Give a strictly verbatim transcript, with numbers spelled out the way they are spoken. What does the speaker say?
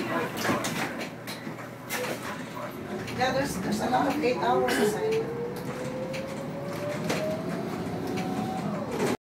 Yeah, there's, there's a lot of eight hours assignment.